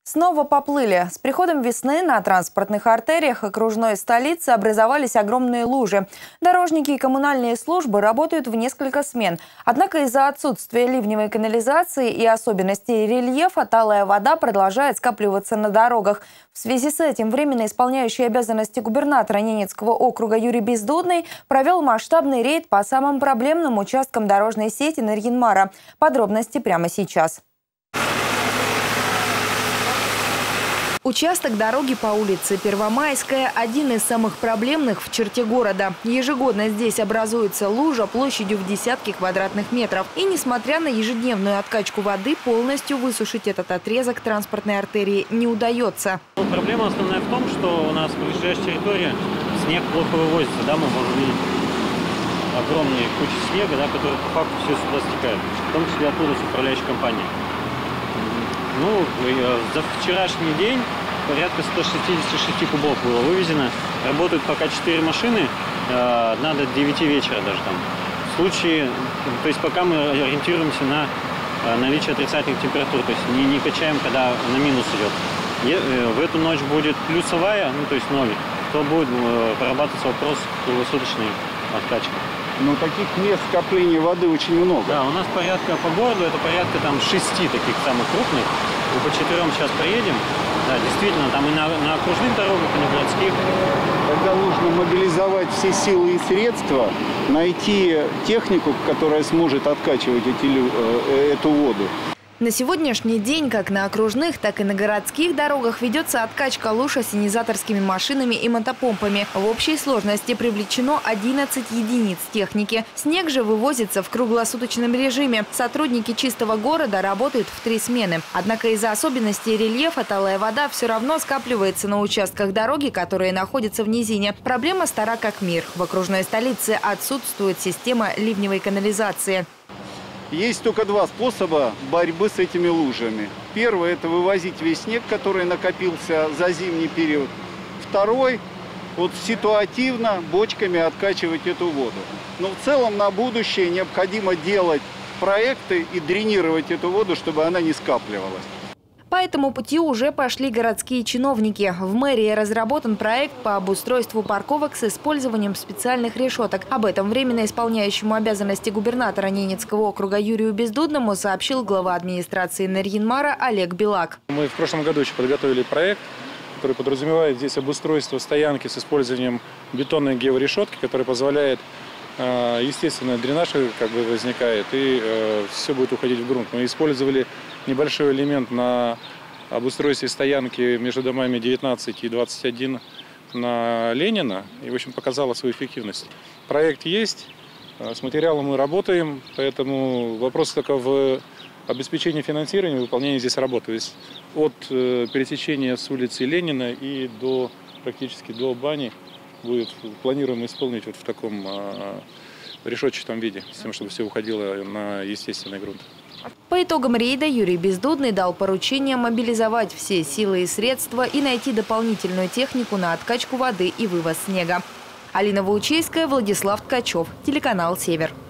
Снова поплыли. С приходом весны на транспортных артериях окружной столицы образовались огромные лужи. Дорожники и коммунальные службы работают в несколько смен. Однако из-за отсутствия ливневой канализации и особенностей рельефа талая вода продолжает скапливаться на дорогах. В связи с этим временно исполняющий обязанности губернатора Ненецкого округа Юрий Бездудный провел масштабный рейд по самым проблемным участкам дорожной сети Нарьян-Мара. Подробности прямо сейчас. Участок дороги по улице Первомайская – один из самых проблемных в черте города. Ежегодно здесь образуется лужа площадью в десятки квадратных метров. И несмотря на ежедневную откачку воды, полностью высушить этот отрезок транспортной артерии не удается. Проблема основная в том, что у нас в ближайшей территории снег плохо вывозится. Да, мы можем видеть огромные кучи снега, да, которые по факту все сюда стекают, в том числе оттуда с управляющей компанией. Ну, за вчерашний день порядка 166 кубов было вывезено. Работают пока 4 машины, надо до 9 вечера даже там. В случае, то есть пока мы ориентируемся на наличие отрицательных температур, то есть не качаем, когда на минус идет. В эту ночь будет плюсовая, ну то есть 0, то будет прорабатываться вопрос круглосуточной откачки. Но таких мест скопления воды очень много. Да, у нас порядка по городу, это порядка там 6 таких самых крупных. И по 4 сейчас проедем. Да, действительно, там и на окружных дорогах, и на городских. Тогда нужно мобилизовать все силы и средства, найти технику, которая сможет откачивать эту воду. На сегодняшний день как на окружных, так и на городских дорогах ведется откачка луж ассенизаторскими машинами и мотопомпами. В общей сложности привлечено 11 единиц техники. Снег же вывозится в круглосуточном режиме. Сотрудники чистого города работают в 3 смены. Однако из-за особенностей рельефа талая вода все равно скапливается на участках дороги, которые находятся в низине. Проблема стара как мир. В окружной столице отсутствует система ливневой канализации. Есть только 2 способа борьбы с этими лужами. Первый – это вывозить весь снег, который накопился за зимний период. Второй – вот ситуативно бочками откачивать эту воду. Но в целом на будущее необходимо делать проекты и дренировать эту воду, чтобы она не скапливалась. По этому пути уже пошли городские чиновники. В мэрии разработан проект по обустройству парковок с использованием специальных решеток. Об этом временно исполняющему обязанности губернатора Ненецкого округа Юрию Бездудному сообщил глава администрации Нарьян-Мара Олег Белак. Мы в прошлом году еще подготовили проект, который подразумевает здесь обустройство стоянки с использованием бетонной георешетки, которая позволяет, естественно, дренаж возникает и все будет уходить в грунт. Мы использовали небольшой элемент на обустройстве стоянки между домами 19 и 21 на Ленина и, в общем, показала свою эффективность. Проект есть, с материалом мы работаем, поэтому вопрос только в обеспечении финансирования, выполнения здесь работы. То есть от пересечения с улицы Ленина и практически до бани планируем исполнить вот в таком решетчатом виде, с тем, чтобы все уходило на естественный грунт. По итогам рейда Юрий Бездудный дал поручение мобилизовать все силы и средства и найти дополнительную технику на откачку воды и вывоз снега. Алина Ваучейская, Владислав Ткачев, телеканал «Север».